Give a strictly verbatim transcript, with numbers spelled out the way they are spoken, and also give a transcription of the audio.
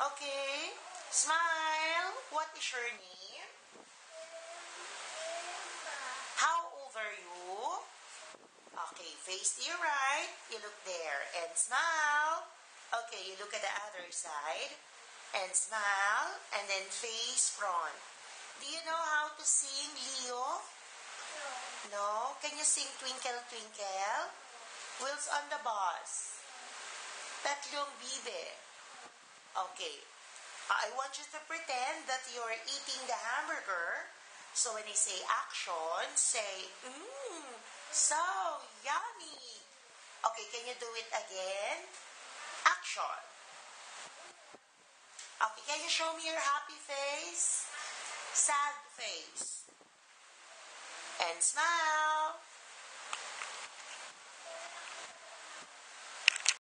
Okay. Smile. What is your name? How old are you? Okay, face to your right. You look there and smile. Okay, you look at the other side and smile and then face front. Do you know how to sing, Leo? No. No? Can you sing Twinkle Twinkle? Wheels on the bus. Tatlong bibe. Okay. I want you to pretend that you're eating the hamburger. So when I say action, say, mmm, so yummy. Okay, can you do it again? Action. Okay, can you show me your happy face? Sad face. And smile.